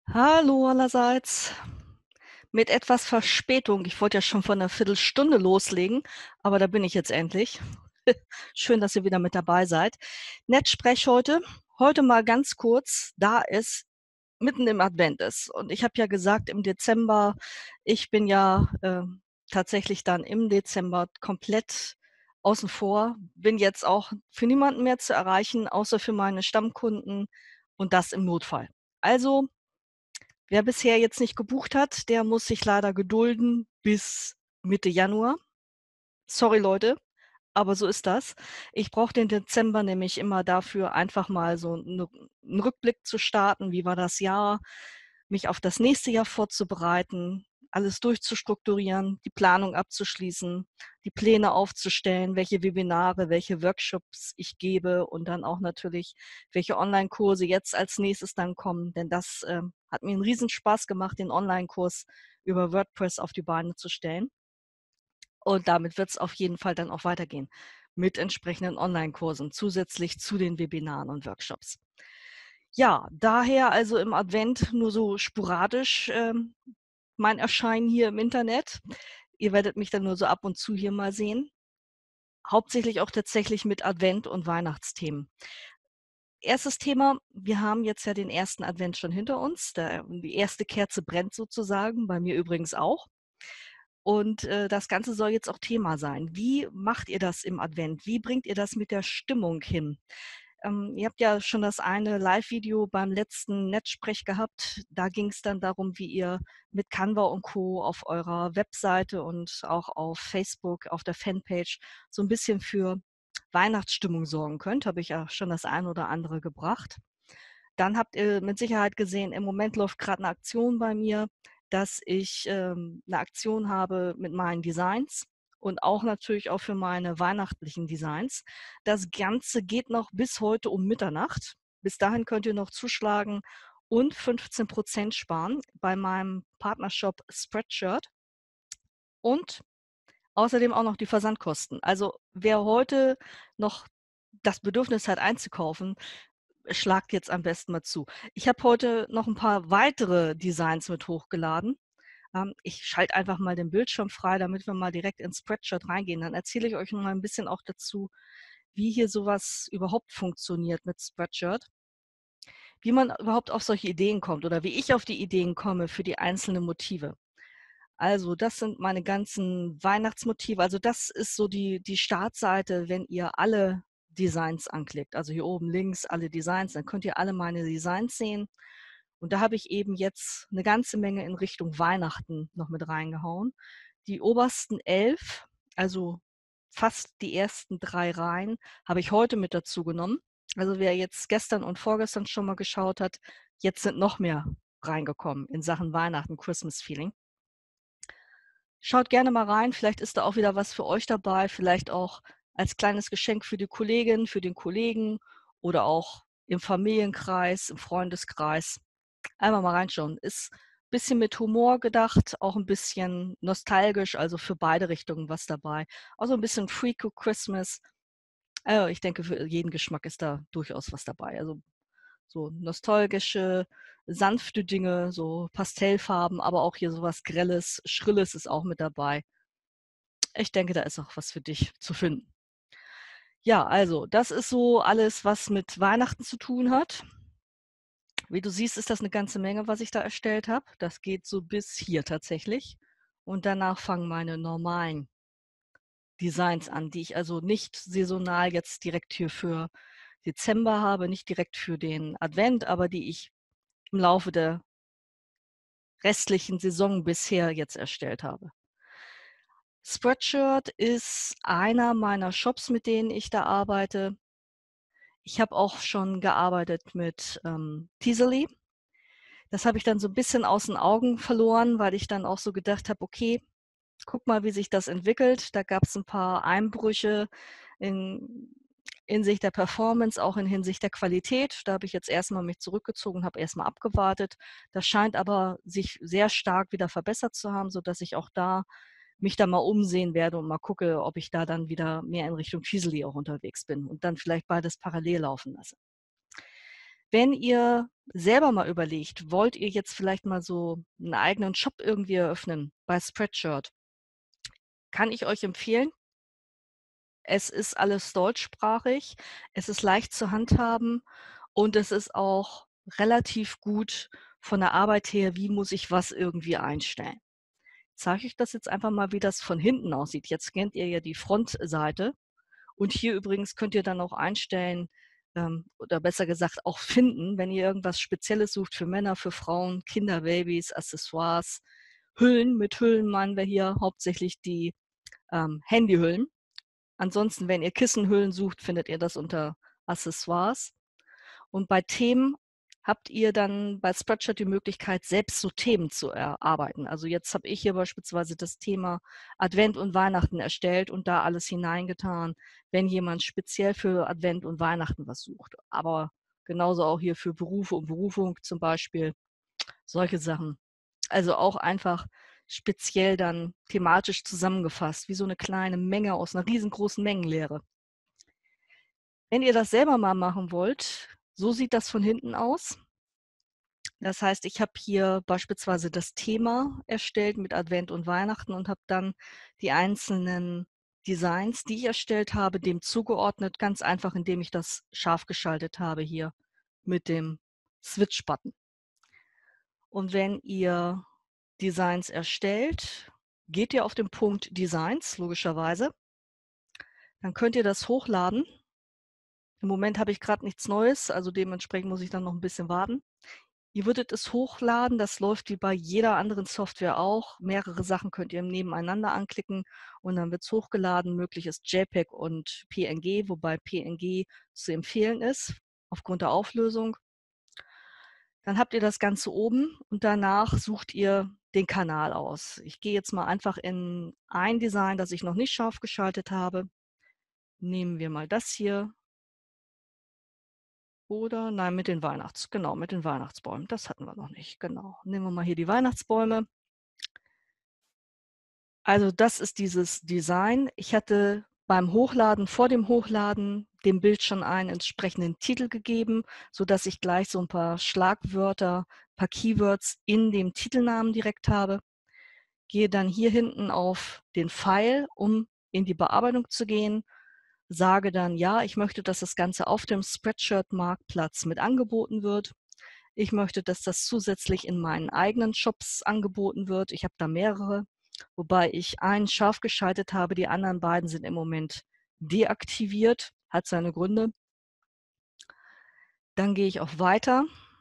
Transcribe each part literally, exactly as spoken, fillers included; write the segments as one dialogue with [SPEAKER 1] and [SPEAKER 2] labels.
[SPEAKER 1] Hallo allerseits. Mit etwas Verspätung. Ich wollte ja schon vor 'ner Viertelstunde loslegen, aber da bin ich jetzt endlich. Schön, dass ihr wieder mit dabei seid. Netzsprech heute. Heute mal ganz kurz, da es mitten im Advent ist. Und ich habe ja gesagt im Dezember, ich bin ja, ähm, tatsächlich dann im Dezember komplett außen vor, bin jetzt auch für niemanden mehr zu erreichen, außer für meine Stammkunden und das im Notfall. Also, wer bisher jetzt nicht gebucht hat, der muss sich leider gedulden bis Mitte Januar. Sorry Leute, aber so ist das. Ich brauche den Dezember nämlich immer dafür, einfach mal so 'ne 'n Rückblick zu starten. Wie war das Jahr? Mich auf das nächste Jahr vorzubereiten, alles durchzustrukturieren, die Planung abzuschließen, die Pläne aufzustellen, welche Webinare, welche Workshops ich gebe und dann auch natürlich, welche Onlinekurse jetzt als Nächstes dann kommen. Denn das, ähm, hat mir 'n Riesenspaß gemacht, den Onlinekurs über WordPress auf die Beine zu stellen. Und damit wird's auf jeden Fall dann auch weitergehen mit entsprechenden Onlinekursen zusätzlich zu den Webinaren und Workshops. Ja, daher also im Advent nur so sporadisch, ähm, mein Erscheinen hier im Internet. Ihr werdet mich dann nur so ab und zu hier mal sehen. Hauptsächlich auch tatsächlich mit Advent und Weihnachtsthemen. erstes Thema, wir haben jetzt ja den ersten Advent schon hinter uns. Da die erste Kerze brennt sozusagen, bei mir übrigens auch. Und, äh, das Ganze soll jetzt auch Thema sein. Wie macht ihr das im Advent? Wie bringt ihr das mit der Stimmung hin? Ähm, ihr habt ja schon das eine Live-Video beim letzten Netzsprech gehabt. Da ging's dann darum, wie ihr mit Canva und Co. auf eurer Webseite und auch auf Facebook, auf der Fanpage so 'n bisschen für Weihnachtsstimmung sorgen könnt. Habe ich ja schon das eine oder andere gebracht. Dann habt ihr mit Sicherheit gesehen, im Moment läuft grad 'ne Aktion bei mir, dass ich, ähm, 'ne Aktion habe mit meinen Designs und auch natürlich auch für meine weihnachtlichen Designs. Das Ganze geht noch bis heute um Mitternacht. Bis dahin könnt ihr noch zuschlagen und fünfzehn Prozent sparen bei meinem Partnershop Spreadshirt. Und außerdem auch noch die Versandkosten. Also, wer heute noch das Bedürfnis hat einzukaufen, schlagt jetzt am besten mal zu. Ich habe heute noch 'n paar weitere Designs mit hochgeladen. Ähm, ich schalte einfach mal den Bildschirm frei, damit wir mal direkt ins Spreadshirt reingehen. Dann erzähle ich euch noch mal 'n bisschen auch dazu, wie hier so was überhaupt funktioniert mit Spreadshirt. Wie man überhaupt auf solche Ideen kommt oder wie ich auf die Ideen komme für die einzelnen Motive. Also, das sind meine ganzen Weihnachtsmotive. Also, das ist so die die Startseite, wenn ihr alle Designs anklickt. Also, hier oben links alle Designs, dann könnt ihr alle meine Designs sehen. Und da habe ich eben jetzt 'ne ganze Menge in Richtung Weihnachten noch mit reingehauen. Die obersten elf, also fast die ersten drei Reihen, habe ich heute mit dazu genommen. Also, wer jetzt gestern und vorgestern schon mal geschaut hat, jetzt sind noch mehr reingekommen in Sachen Weihnachten, Christmas Feeling. Schaut gerne mal rein, vielleicht ist da auch wieder was für euch dabei, vielleicht auch als kleines Geschenk für die Kollegin, für den Kollegen oder auch im Familienkreis, im Freundeskreis. Einfach mal reinschauen. Ist bisschen mit Humor gedacht, auch 'n bisschen nostalgisch, also für beide Richtungen was dabei. Auch so 'n bisschen Pre-Cook-Christmas. Äh, ich denke, für jeden Geschmack ist da durchaus was dabei. Also, so nostalgische, sanfte Dinge, so Pastellfarben, aber auch hier so was Grelles, Schrilles ist auch mit dabei. Ich denke, da ist auch was für dich zu finden. Ja, also, das ist so alles, was mit Weihnachten zu tun hat. Wie du siehst, ist das 'ne ganze Menge, was ich da erstellt habe. Das geht so bis hier tatsächlich. Und danach fangen meine normalen Designs an, die ich also nicht saisonal jetzt direkt hier für Dezember habe, nicht direkt für den Advent, aber die ich im Laufe der restlichen Saison bisher jetzt erstellt habe. Spreadshirt ist einer meiner Shops, mit denen ich da arbeite. Ich habe auch schon gearbeitet mit, ähm, Teasely. Das habe ich dann so 'n bisschen aus 'n Augen verloren, weil ich dann auch so gedacht habe: „Okay, guck mal, wie sich das entwickelt.“ Da gab's 'n paar Einbrüche in Hinsicht der Performance, auch in Hinsicht der Qualität. Da habe ich jetzt erst mal mich zurückgezogen, habe erst mal abgewartet. Das scheint aber sich sehr stark wieder verbessert zu haben, sodass ich auch da mich da mal umsehen werde und mal gucke, ob ich da dann wieder mehr in Richtung Teasely auch unterwegs bin und dann vielleicht beides parallel laufen lasse. Wenn ihr selber mal überlegt, wollt ihr jetzt vielleicht mal so 'n eigenen Shop irgendwie eröffnen bei Spreadshirt? Kann ich euch empfehlen. Es ist alles deutschsprachig, es ist leicht zu handhaben und es ist auch relativ gut von der Arbeit her, wie muss ich was irgendwie einstellen. Zeige ich das jetzt einfach mal, wie das von hinten aussieht. Jetzt kennt ihr ja die Frontseite und hier übrigens könnt ihr dann auch einstellen, ähm, oder besser gesagt auch finden, wenn ihr irgendwas Spezielles sucht für Männer, für Frauen, Kinder, Babys, Accessoires, Hüllen. Mit Hüllen meinen wir hier hauptsächlich die, ähm, Handyhüllen. Ansonsten, wenn ihr Kissenhüllen sucht, findet ihr das unter Accessoires. Und bei Themen habt ihr dann bei Spreadshirt die Möglichkeit, selbst so Themen zu erarbeiten. Also jetzt habe ich hier beispielsweise das Thema Advent und Weihnachten erstellt und da alles hineingetan, wenn jemand speziell für Advent und Weihnachten was sucht. Aber genauso auch hier für Berufe und Berufung zum Beispiel, solche Sachen. Also auch einfach speziell dann thematisch zusammengefasst, wie so 'ne kleine Menge aus 'ner riesengroßen Mengenlehre. Wenn ihr das selber mal machen wollt, so sieht das von hinten aus. Das heißt, ich habe hier beispielsweise das Thema erstellt mit Advent und Weihnachten und habe dann die einzelnen Designs, die ich erstellt habe, dem zugeordnet, ganz einfach, indem ich das scharf geschaltet habe hier mit dem Switch-Button. Und wenn ihr Designs erstellt, geht ihr auf den Punkt Designs, logischerweise. Dann könnt ihr das hochladen. Im Moment habe ich grad nichts Neues, also dementsprechend muss ich dann noch 'n bisschen warten. Ihr würdet es hochladen, das läuft wie bei jeder anderen Software auch. Mehrere Sachen könnt ihr nebeneinander anklicken und dann wird's hochgeladen. Möglich ist JPEG und PNG, wobei PNG zu empfehlen ist aufgrund der Auflösung. Dann habt ihr das Ganze oben und danach sucht ihr den Kanal aus. Ich gehe jetzt mal einfach in ein Design, das ich noch nicht scharf geschaltet habe. Nehmen wir mal das hier. Oder nein, mit den Weihnachts genau, mit den Weihnachtsbäumen. Das hatten wir noch nicht, genau. Nehmen wir mal hier die Weihnachtsbäume. Also, das ist dieses Design. Ich hatte beim Hochladen vor dem Hochladen dem Bild schon einen entsprechenden Titel gegeben, sodass ich gleich so 'n paar Schlagwörter, paar Keywords in dem Titelnamen direkt habe. Gehe dann hier hinten auf den Pfeil, um in die Bearbeitung zu gehen, sage dann: „Ja, ich möchte, dass das Ganze auf dem Spreadshirt-Marktplatz mit angeboten wird. Ich möchte, dass das zusätzlich in meinen eigenen Shops angeboten wird.“ Ich habe da mehrere, wobei ich einen scharf geschaltet habe. Die anderen beiden sind im Moment deaktiviert, hat seine Gründe. Dann gehe ich auf Weiter.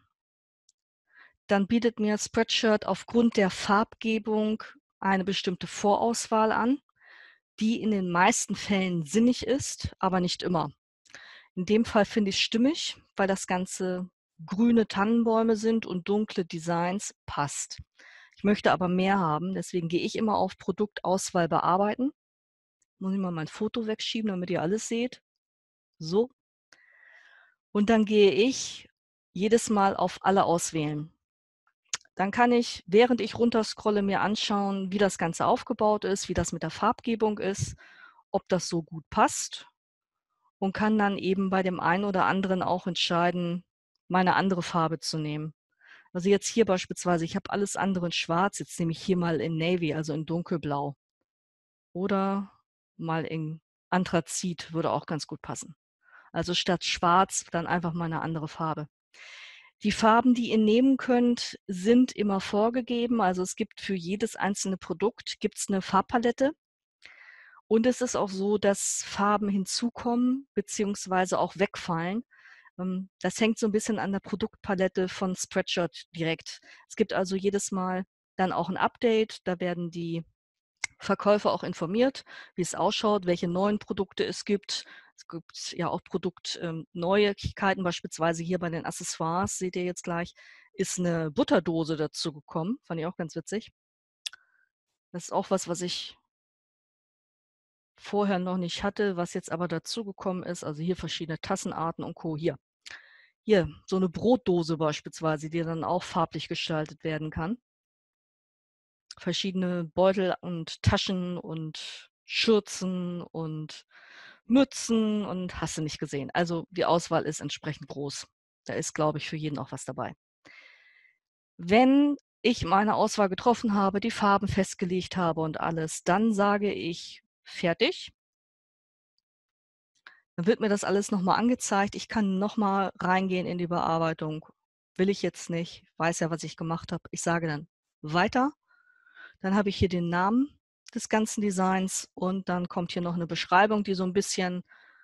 [SPEAKER 1] Dann bietet mir Spreadshirt aufgrund der Farbgebung eine bestimmte Vorauswahl an, die in den meisten Fällen sinnig ist, aber nicht immer. In dem Fall finde ich's stimmig, weil das Ganze grüne Tannenbäume sind und dunkle Designs, passt. Ich möchte aber mehr haben, deswegen gehe ich immer auf Produktauswahl bearbeiten. Muss ich mal mein Foto wegschieben, damit ihr alles seht. So. Und dann gehe ich jedes Mal auf Alle auswählen. Dann kann ich, während ich runterscrolle, mir anschauen, wie das Ganze aufgebaut ist, wie das mit der Farbgebung ist, ob das so gut passt und kann dann eben bei dem einen oder anderen auch entscheiden, mal 'ne andere Farbe zu nehmen. Also, jetzt hier beispielsweise, ich habe alles andere in schwarz, jetzt nehme ich hier mal in Navy, also in dunkelblau. Oder mal in Anthrazit, würde auch ganz gut passen. Also, statt schwarz dann einfach mal 'ne andere Farbe. Die Farben, die ihr nehmen könnt, sind immer vorgegeben. Also, es gibt für jedes einzelne Produkt gibt's 'ne Farbpalette. Und es ist auch so, dass Farben hinzukommen beziehungsweise auch wegfallen. Ähm, das hängt so 'n bisschen an der Produktpalette von Spreadshirt direkt. Es gibt also jedes Mal dann auch 'n Update. Da werden die Verkäufer auch informiert, wie es ausschaut, welche neuen Produkte es gibt. Es gibt ja auch Produkt ähm, Neuigkeiten, beispielsweise hier bei den Accessoires, seht ihr jetzt gleich, ist 'ne Butterdose dazugekommen. Fand ich auch ganz witzig. Das ist auch was, was ich vorher noch nicht hatte, was jetzt aber dazugekommen ist. Also, hier verschiedene Tassenarten und Co. Hier. Hier, so 'ne Brotdose beispielsweise, die dann auch farblich gestaltet werden kann. Verschiedene Beutel und Taschen und Schürzen und Mützen und hast du nicht gesehen. Also, die Auswahl ist entsprechend groß. Da ist, glaube ich, für jeden auch was dabei. Wenn ich meine Auswahl getroffen habe, die Farben festgelegt habe und alles, dann sage ich: „Fertig.“ Dann wird mir das alles noch mal angezeigt. Ich kann noch mal reingehen in die Bearbeitung. Will ich jetzt nicht, weiß ja, was ich gemacht habe. Ich sage dann: „Weiter.“ Dann habe ich hier den Namen des ganzen Designs und dann kommt hier noch 'ne Beschreibung, die so 'n bisschen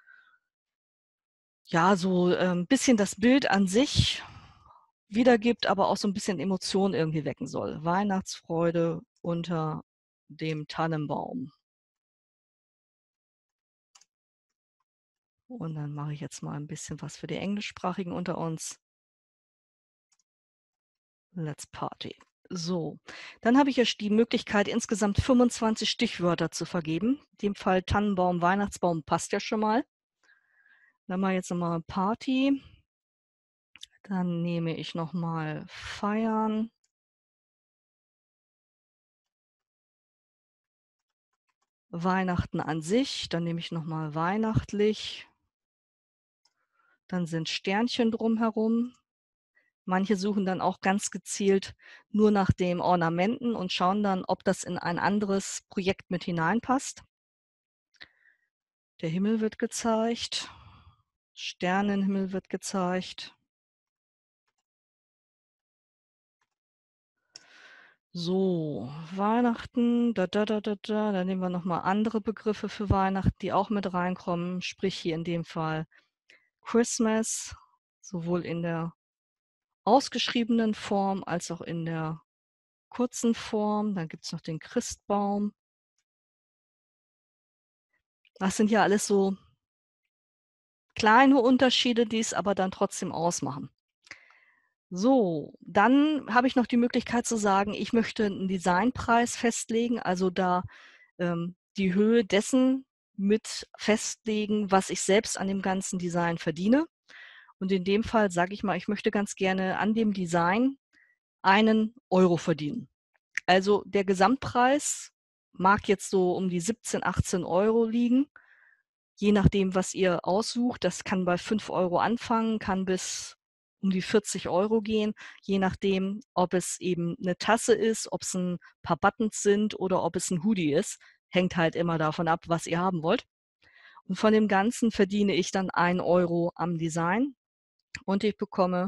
[SPEAKER 1] ja, so, ähm, bisschen das Bild an sich wiedergibt, aber auch so 'n bisschen Emotionen irgendwie wecken soll. Weihnachtsfreude unter dem Tannenbaum. Und dann mache ich jetzt mal 'n bisschen was für die Englischsprachigen unter uns. Let's party. So, dann habe ich hier die Möglichkeit, insgesamt fünfundzwanzig Stichwörter zu vergeben. In dem Fall Tannenbaum, Weihnachtsbaum passt ja schon mal. Dann mache ich jetzt noch mal Party. Dann nehme ich noch mal feiern. Weihnachten an sich, dann nehme ich noch mal weihnachtlich. Dann sind Sternchen drumherum. Manche suchen dann auch ganz gezielt nur nach den Ornamenten und schauen dann, ob das in ein anderes Projekt mit hineinpasst. Der Himmel wird gezeigt. Sternenhimmel wird gezeigt. So, Weihnachten, da da da da da, dann nehmen wir noch mal andere Begriffe für Weihnachten, die auch mit reinkommen, sprich hier in dem Fall Christmas, sowohl in der ausgeschriebenen Form als auch in der kurzen Form. Dann gibt's noch den Christbaum. Das sind ja alles so kleine Unterschiede, die es aber dann trotzdem ausmachen. So, dann habe ich noch die Möglichkeit zu sagen, ich möchte 'n Designpreis festlegen, also da, ähm, die Höhe dessen mit festlegen, was ich selbst an dem ganzen Design verdiene. Und in dem Fall sage ich mal, ich möchte ganz gerne an dem Design einen Euro verdienen. Also, der Gesamtpreis mag jetzt so um die siebzehn, achtzehn Euro liegen, je nachdem, was ihr aussucht. Das kann bei fünf Euro anfangen, kann bis um die vierzig Euro gehen, je nachdem, ob es eben 'ne Tasse ist, ob's 'n paar Buttons sind oder ob es 'n Hoodie ist. Hängt halt immer davon ab, was ihr haben wollt. Und von dem Ganzen verdiene ich dann ein Euro am Design und ich bekomme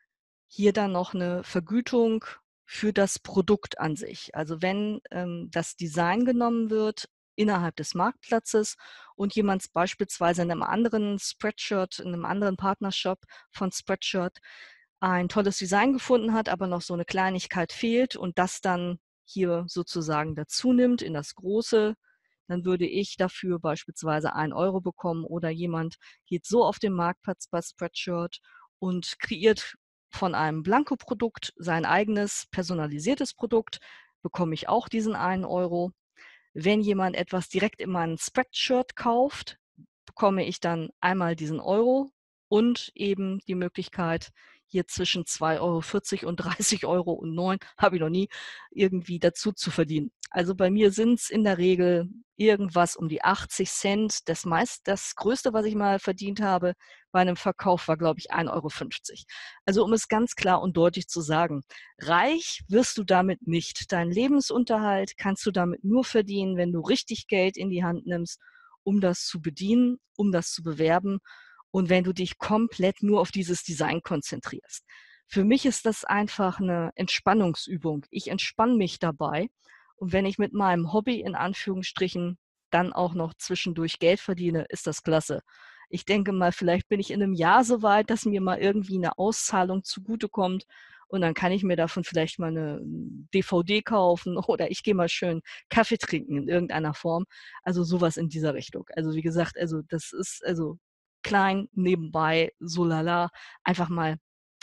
[SPEAKER 1] hier dann noch 'ne Vergütung für das Produkt an sich. Also, wenn, ähm, das Design genommen wird innerhalb des Marktplatzes und jemand beispielsweise in 'nem anderen Spreadshirt in 'nem anderen Partnershop von Spreadshirt ein tolles Design gefunden hat, aber noch so 'ne Kleinigkeit fehlt und das dann hier sozusagen dazu nimmt in das Große, dann würde ich dafür beispielsweise ein Euro bekommen oder jemand geht so auf den Marktplatz bei Spreadshirt und kreiert von einem Blankoprodukt sein eigenes personalisiertes Produkt, bekomme ich auch diesen einen Euro. Wenn jemand etwas direkt in meinen Spreadshirt kauft, bekomme ich dann einmal diesen Euro und eben die Möglichkeit, hier zwischen zwei Euro vierzig und dreißig Euro und neun, habe ich noch nie, irgendwie dazu zu verdienen. Also, bei mir sind's in der Regel irgendwas um die achtzig Cent. Das meist das Größte, was ich mal verdient habe bei 'nem Verkauf, war, glaube ich, ein Euro fünfzig. Also, um es ganz klar und deutlich zu sagen: Reich wirst du damit nicht. Deinen Lebensunterhalt kannst du damit nur verdienen, wenn du richtig Geld in die Hand nimmst, um das zu bedienen, um das zu bewerben und wenn du dich komplett nur auf dieses Design konzentrierst. Für mich ist das einfach 'ne Entspannungsübung. Ich entspanne mich dabei und wenn ich mit meinem Hobby in Anführungsstrichen dann auch noch zwischendurch Geld verdiene, ist das klasse. Ich denke mal, vielleicht bin ich in 'nem Jahr so weit, dass mir mal irgendwie 'ne Auszahlung zugutekommt und dann kann ich mir davon vielleicht mal 'ne D V D kaufen oder ich gehe mal schön Kaffee trinken in irgendeiner Form. Also, so was in dieser Richtung. Also, wie gesagt, also, das ist also, klein, nebenbei, so lala, einfach mal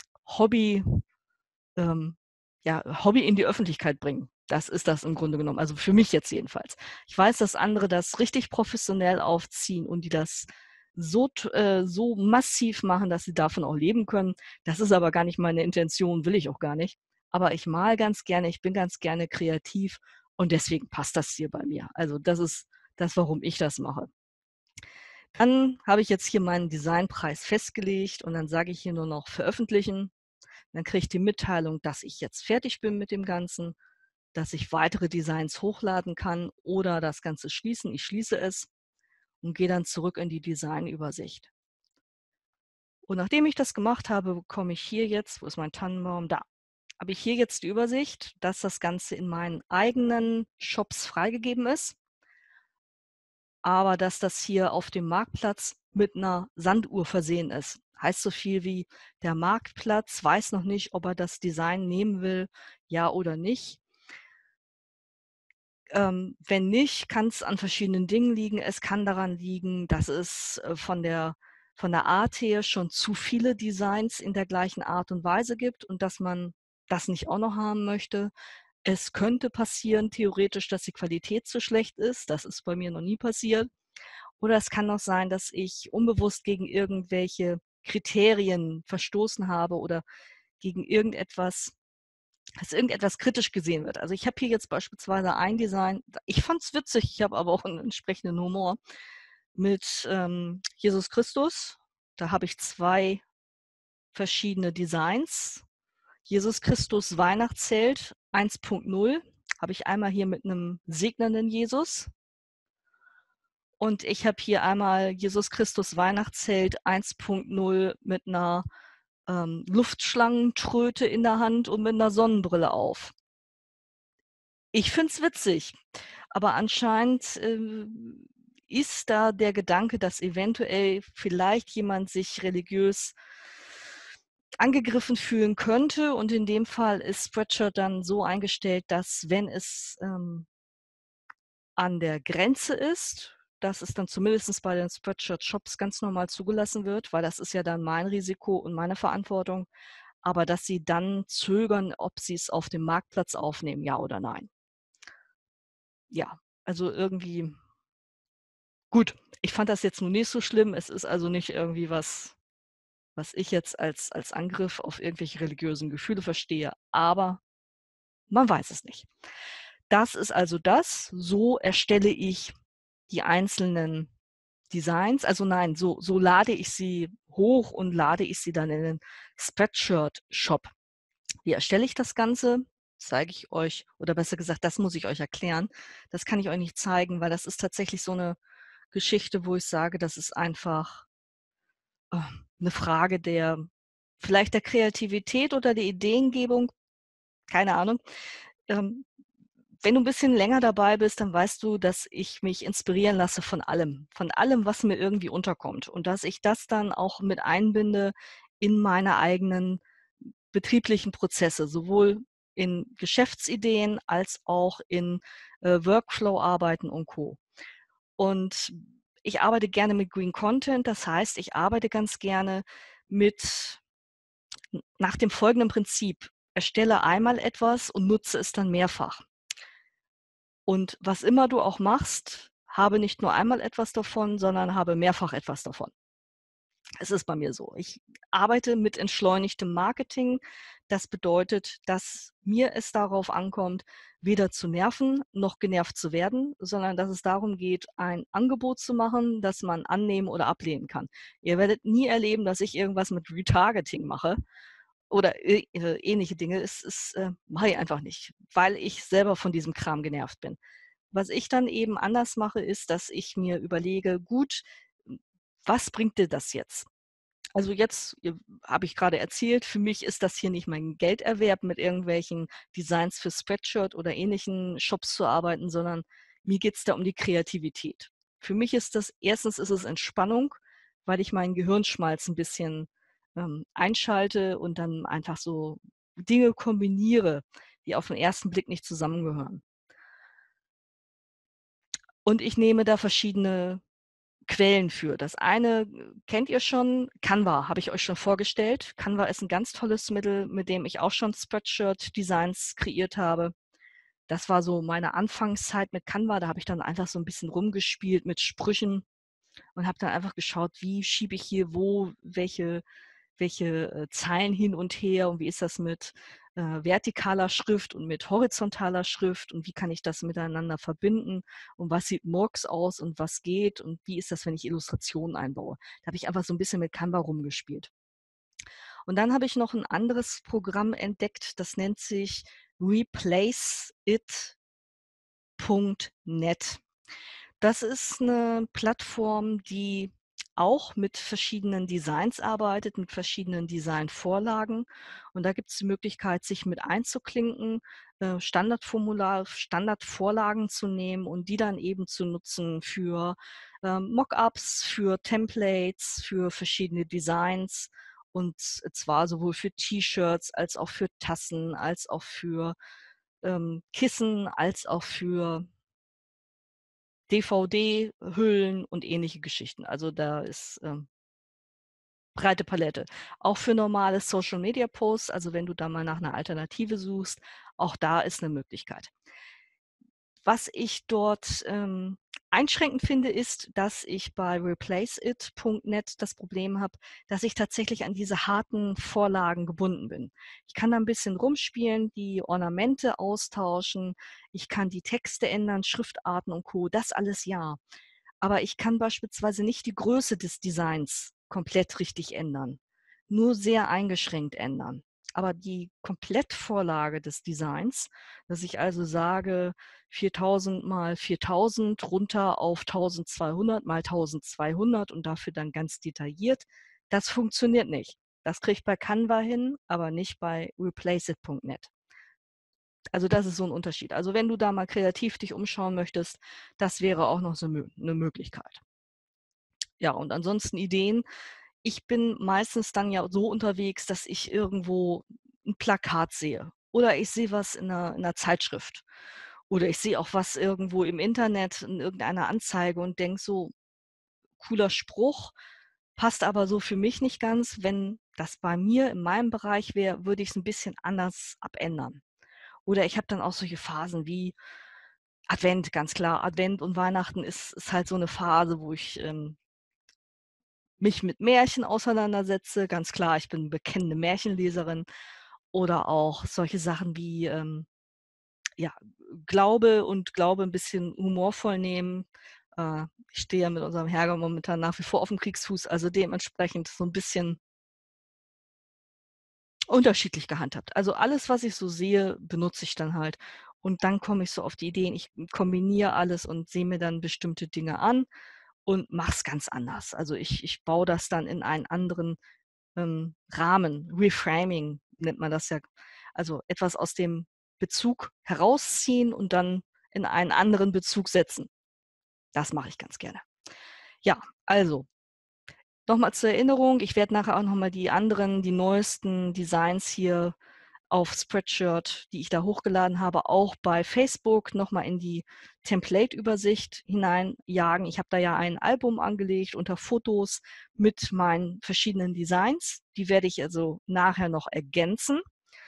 [SPEAKER 1] Hobby ähm, ja, Hobby in die Öffentlichkeit bringen. Das ist das im Grunde genommen, also, für mich jetzt jedenfalls. Ich weiß, dass andere das richtig professionell aufziehen und die das so t äh, so massiv machen, dass sie davon auch leben können. Das ist aber gar nicht meine Intention, will ich auch gar nicht. Aber ich male ganz gerne, ich bin ganz gerne kreativ und deswegen passt das hier bei mir. Also, das ist das, warum ich das mache. Dann habe ich jetzt hier meinen Designpreis festgelegt und dann sage ich hier nur noch veröffentlichen. Dann kriege ich die Mitteilung, dass ich jetzt fertig bin mit dem Ganzen, dass ich weitere Designs hochladen kann oder das Ganze schließen. Ich schließe es und gehe dann zurück in die Designübersicht. Und nachdem ich das gemacht habe, bekomme ich hier jetzt, wo ist mein Tannenbaum? Da, habe ich hier jetzt die Übersicht, dass das Ganze in meinen eigenen Shops freigegeben ist, aber dass das hier auf dem Marktplatz mit einer Sanduhr versehen ist. Heißt so viel wie, der Marktplatz weiß noch nicht, ob er das Design nehmen will, ja oder nicht. Ähm, wenn nicht, kann es an verschiedenen Dingen liegen. Es kann daran liegen, dass es äh, von der, von der Art her schon zu viele Designs in der gleichen Art und Weise gibt und dass man das nicht auch noch haben möchte. Es könnte passieren, theoretisch, dass die Qualität zu schlecht ist. Das ist bei mir noch nie passiert. Oder es kann auch sein, dass ich unbewusst gegen irgendwelche Kriterien verstoßen habe oder gegen irgendetwas, dass irgendetwas kritisch gesehen wird. Also ich habe hier jetzt beispielsweise ein Design, ich fand es witzig, ich habe aber auch einen entsprechenden Humor mit ähm, Jesus Christus. Da habe ich zwei verschiedene Designs. Jesus Christus Weihnachtszelt eins Punkt null habe ich einmal hier mit einem segnenden Jesus. Und ich habe hier einmal Jesus Christus Weihnachtszelt eins Punkt null mit einer ähm, Luftschlangentröte in der Hand und mit einer Sonnenbrille auf. Ich finde es witzig, aber anscheinend äh, ist da der Gedanke, dass eventuell vielleicht jemand sich religiös angegriffen fühlen könnte. Und in dem Fall ist Spreadshirt dann so eingestellt, dass wenn es ähm, an der Grenze ist, dass es dann zumindest bei den Spreadshirt-Shops ganz normal zugelassen wird, weil das ist ja dann mein Risiko und meine Verantwortung, aber dass sie dann zögern, ob sie es auf dem Marktplatz aufnehmen, ja oder nein. Ja, also irgendwie gut. Ich fand das jetzt nun nicht so schlimm. Es ist also nicht irgendwie was, was ich jetzt als, als Angriff auf irgendwelche religiösen Gefühle verstehe, aber man weiß es nicht. Das ist also das. So erstelle ich die einzelnen Designs. Also nein, so, so lade ich sie hoch und lade ich sie dann in den Spreadshirt-Shop. Wie erstelle ich das Ganze? Zeige ich euch, oder besser gesagt, das muss ich euch erklären. Das kann ich euch nicht zeigen, weil das ist tatsächlich so eine Geschichte, wo ich sage, das ist einfach äh, eine Frage der, vielleicht der Kreativität oder der Ideengebung, keine Ahnung. Ähm, wenn du ein bisschen länger dabei bist, dann weißt du, dass ich mich inspirieren lasse von allem, von allem, was mir irgendwie unterkommt und dass ich das dann auch mit einbinde in meine eigenen betrieblichen Prozesse, sowohl in Geschäftsideen als auch in äh, Workflow-Arbeiten und Co. Und ich arbeite gerne mit Green Content, das heißt, ich arbeite ganz gerne mit nach dem folgenden Prinzip: Erstelle einmal etwas und nutze es dann mehrfach. Und was immer du auch machst, habe nicht nur einmal etwas davon, sondern habe mehrfach etwas davon. Es ist bei mir so. Ich arbeite mit entschleunigtem Marketing. Das bedeutet, dass mir es darauf ankommt, weder zu nerven noch genervt zu werden, sondern dass es darum geht, ein Angebot zu machen, das man annehmen oder ablehnen kann. Ihr werdet nie erleben, dass ich irgendwas mit Retargeting mache oder äh, ähnliche Dinge. Es, es äh, mache ich einfach nicht, weil ich selber von diesem Kram genervt bin. Was ich dann eben anders mache, ist, dass ich mir überlege, gut, was bringt dir das jetzt? Also jetzt habe ich gerade erzählt, für mich ist das hier nicht mein Gelderwerb, mit irgendwelchen Designs für Spreadshirt oder ähnlichen Shops zu arbeiten, sondern mir geht es da um die Kreativität. Für mich ist das, erstens ist es Entspannung, weil ich meinen Gehirnschmalz ein bisschen ähm, einschalte und dann einfach so Dinge kombiniere, die auf den ersten Blick nicht zusammengehören. Und ich nehme da verschiedene Quellen für. Das eine kennt ihr schon, Canva habe ich euch schon vorgestellt. Canva ist ein ganz tolles Mittel, mit dem ich auch schon Spreadshirt-Designs kreiert habe. Das war so meine Anfangszeit mit Canva. Da habe ich dann einfach so ein bisschen rumgespielt mit Sprüchen und habe dann einfach geschaut, wie schiebe ich hier wo welche, welche äh, Zeilen hin und her und wie ist das mit äh, vertikaler Schrift und mit horizontaler Schrift und wie kann ich das miteinander verbinden und was sieht Murks aus und was geht und wie ist das, wenn ich Illustrationen einbaue. Da habe ich einfach so ein bisschen mit Canva rumgespielt. Und dann habe ich noch ein anderes Programm entdeckt, das nennt sich replace it Punkt net. Das ist eine Plattform, die auch mit verschiedenen Designs arbeitet, mit verschiedenen Designvorlagen. Und da gibt es die Möglichkeit, sich mit einzuklinken, äh, Standardformular Standardvorlagen zu nehmen und die dann eben zu nutzen für, ähm, Mockups, für Templates, für verschiedene Designs und zwar sowohl für T-Shirts als auch für Tassen, als auch für, ähm, Kissen, als auch für D V D-Hüllen und ähnliche Geschichten. Also da ist, ähm, breite Palette. Auch für normale Social-Media-Posts, also wenn du da mal nach einer Alternative suchst, auch da ist eine Möglichkeit. Was ich dort, ähm, einschränkend finde, ist, dass ich bei replace it Punkt net das Problem habe, dass ich tatsächlich an diese harten Vorlagen gebunden bin. Ich kann da ein bisschen rumspielen, die Ornamente austauschen, ich kann die Texte ändern, Schriftarten und Co., das alles ja. Aber ich kann beispielsweise nicht die Größe des Designs komplett richtig ändern, nur sehr eingeschränkt ändern. Aber die Komplettvorlage des Designs, dass ich also sage, viertausend mal viertausend runter auf tausendzweihundert mal tausendzweihundert und dafür dann ganz detailliert, das funktioniert nicht. Das kriege ich bei Canva hin, aber nicht bei replace it Punkt net. Also das ist so ein Unterschied. Also wenn du da mal kreativ dich umschauen möchtest, das wäre auch noch so eine Möglichkeit. Ja, und ansonsten Ideen. Ich bin meistens dann ja so unterwegs, dass ich irgendwo ein Plakat sehe oder ich sehe was in einer in 'ner Zeitschrift oder ich sehe auch was irgendwo im Internet in irgendeiner Anzeige und denke so: „Cooler Spruch, passt aber so für mich nicht ganz.“ Wenn das bei mir in meinem Bereich wäre, würde ich es ein bisschen anders abändern. Oder ich habe dann auch solche Phasen wie Advent, ganz klar. Advent und Weihnachten ist ist halt so eine Phase, wo ich, ähm mich mit Märchen auseinandersetze. Ganz klar, ich bin bekennende Märchenleserin oder auch solche Sachen wie, ähm, ja, Glaube und Glaube ein bisschen humorvoll nehmen. Äh, ich stehe ja mit unserem Herrgott momentan nach wie vor aufm Kriegsfuß, also dementsprechend so ein bisschen unterschiedlich gehandhabt. Also alles, was ich so sehe, benutze ich dann halt. Und dann komme ich so auf die Ideen. Ich kombiniere alles und sehe mir dann bestimmte Dinge an und mache es ganz anders. Also ich ich baue das dann in einen anderen ähm, Rahmen, Reframing nennt man das ja. Also etwas aus dem Bezug herausziehen und dann in einen anderen Bezug setzen. Das mache ich ganz gerne. Ja, also nochmal zur Erinnerung, ich werde nachher auch nochmal die anderen, die neuesten Designs hier auf Spreadshirt, die ich da hochgeladen habe, auch bei Facebook nochmal in die Template-Übersicht hineinjagen. Ich habe da ja ein Album angelegt unter Fotos mit meinen verschiedenen Designs. Die werde ich also nachher noch ergänzen.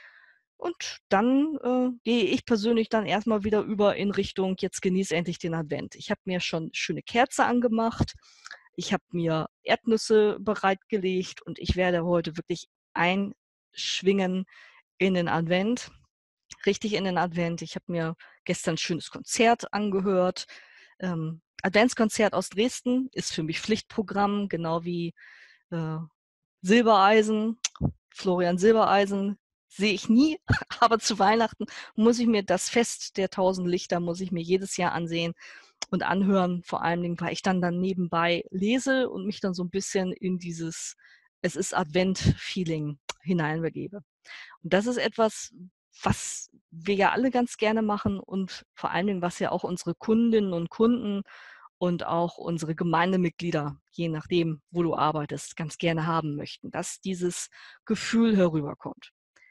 [SPEAKER 1] Und dann äh, gehe ich persönlich dann erstmal wieder über in Richtung, jetzt genieße endlich den Advent. Ich habe mir schon schöne Kerze angemacht. Ich habe mir Erdnüsse bereitgelegt und ich werde heute wirklich einschwingen in den Advent, richtig in den Advent. Ich habe mir gestern 'n schönes Konzert angehört. Ähm, Adventskonzert aus Dresden ist für mich Pflichtprogramm, genau wie, äh, Silbereisen. Florian Silbereisen sehe ich nie, aber zu Weihnachten muss ich mir das Fest der tausend Lichter muss ich mir jedes Jahr ansehen und anhören, vor allen Dingen, weil ich dann dann nebenbei lese und mich dann so 'n bisschen in dieses „Es ist Advent“-Feeling hineinbegebe. Und das ist etwas, was wir ja alle ganz gerne machen und vor allen Dingen, was ja auch unsere Kundinnen und Kunden und auch unsere Gemeindemitglieder, je nachdem, wo du arbeitest, ganz gerne haben möchten, dass dieses Gefühl herüberkommt.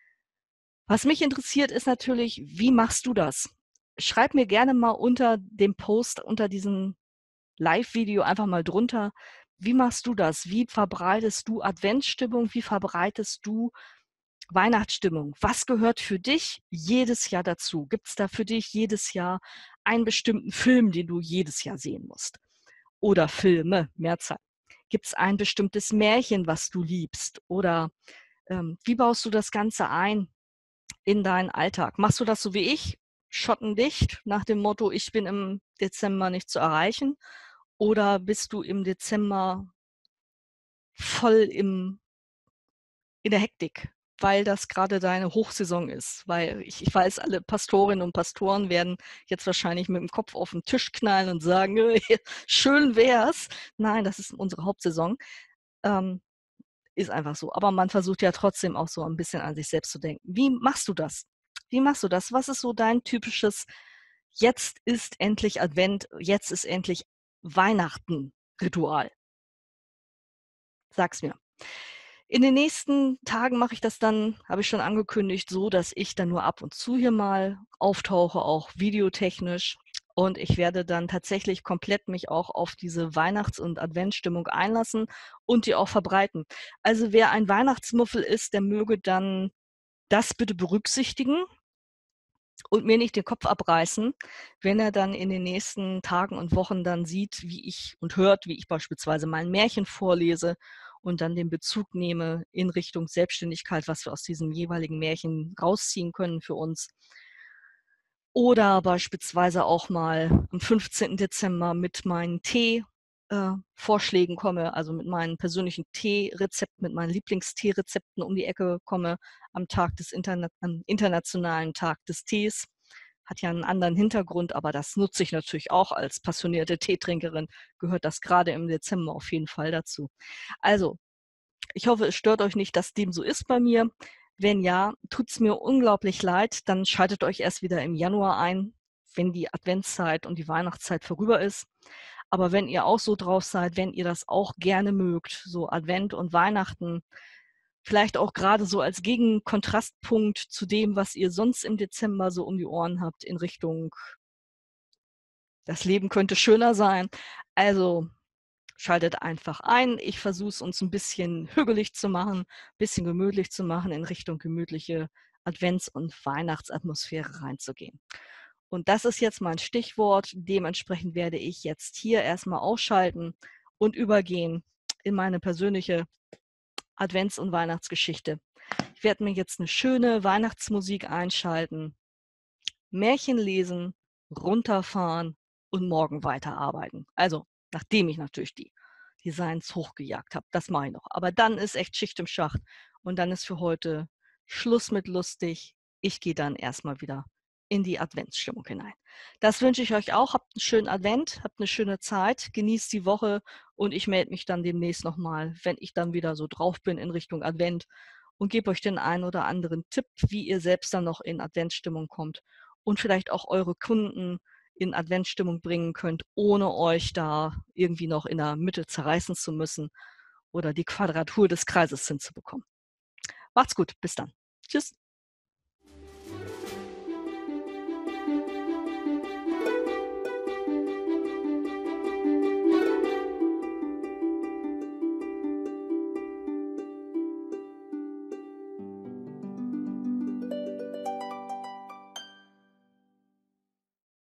[SPEAKER 1] Was mich interessiert, ist natürlich, wie machst du das? Schreib mir gerne mal unter dem Post, unter diesem Live-Video einfach mal drunter, wie machst du das? Wie verbreitest du Adventsstimmung? Wie verbreitest du Weihnachtsstimmung? Was gehört für dich jedes Jahr dazu? Gibt es da für dich jedes Jahr einen bestimmten Film, den du jedes Jahr sehen musst? Oder Filme, Mehrzahl. Gibt es ein bestimmtes Märchen, was du liebst? Oder ähm, wie baust du das Ganze ein? in deinen Alltag? Machst du das so wie ich, schottendicht, nach dem Motto: „Ich bin im Dezember nicht zu erreichen“, oder bist du im Dezember voll im in der Hektik, weil das grade deine Hochsaison ist? Weil ich ich weiß, alle Pastorinnen und Pastoren werden jetzt wahrscheinlich mit'm Kopf auf 'n Tisch knallen und sagen: „Äh, schön wär's.“ Nein, das ist unsere Hauptsaison. Ähm, ist einfach so. Aber man versucht ja trotzdem auch so 'n bisschen an sich selbst zu denken. Wie machst du das? Wie machst du das? Was ist so dein typisches: „Jetzt ist endlich Advent, jetzt ist endlich Weihnachten“-Ritual? Sag's mir. In den nächsten Tagen mache ich das dann, habe ich schon angekündigt, so, dass ich dann nur ab und zu hier mal auftauche, auch videotechnisch. Und ich werde dann tatsächlich komplett mich auch auf diese Weihnachts und Adventsstimmung einlassen und die auch verbreiten. Also, wer ein Weihnachtsmuffel ist, der möge dann das bitte berücksichtigen und mir nicht den Kopf abreißen, wenn er dann in den nächsten Tagen und Wochen dann sieht, wie ich und hört, wie ich beispielsweise mal 'n Märchen vorlese und dann den Bezug nehme in Richtung Selbstständigkeit, was wir aus diesem jeweiligen Märchen rausziehen können für uns. Oder beispielsweise auch mal am fünfzehnten Dezember mit meinen Tee äh, Vorschlägen komme, also, mit meinen persönlichen Teerezepten, mit meinen Lieblingsteerezepten um die Ecke komme am Tag des Interna am internationalen Tag des Tees. Hat ja 'n anderen Hintergrund, aber das nutze ich natürlich auch als passionierte Teetrinkerin, gehört das grade im Dezember auf jeden Fall dazu. Also, ich hoffe, es stört euch nicht, dass dem so ist bei mir. Wenn ja, tut's mir unglaublich leid, dann schaltet euch erst wieder im Januar ein, wenn die Adventszeit und die Weihnachtszeit vorüber ist. Aber wenn ihr auch so drauf seid, wenn ihr das auch gerne mögt, so Advent und Weihnachten, vielleicht auch grade so als Gegenkontrastpunkt zu dem, was ihr sonst im Dezember so um die Ohren habt in Richtung das Leben könnte schöner sein. Also, schaltet einfach ein. Ich versuche es uns 'n bisschen hügelig zu machen, bisschen gemütlich zu machen, in Richtung gemütliche Advents und Weihnachtsatmosphäre reinzugehen. Und das ist jetzt mein Stichwort. Dementsprechend werde ich jetzt hier erst mal ausschalten und übergehen in meine persönliche Advents und Weihnachtsgeschichte. Ich werde mir jetzt 'ne schöne Weihnachtsmusik einschalten, Märchen lesen, runterfahren und morgen weiterarbeiten. Also, nachdem ich natürlich die Designs hochgejagt habe. Das mache ich noch. Aber dann ist echt Schicht im Schacht und dann ist für heute Schluss mit lustig. Ich gehe dann erst mal wieder in die Adventsstimmung hinein. Das wünsche ich euch auch. Habt 'n schönen Advent, habt 'ne schöne Zeit, genießt die Woche und ich melde mich dann demnächst noch mal, wenn ich dann wieder so drauf bin in Richtung Advent und gebe euch den einen oder anderen Tipp, wie ihr selbst dann noch in Adventsstimmung kommt und vielleicht auch eure Kunden in Adventsstimmung bringen könnt, ohne euch da irgendwie noch in der Mitte zerreißen zu müssen oder die Quadratur des Kreises hinzubekommen. Macht's gut, bis dann. Tschüss.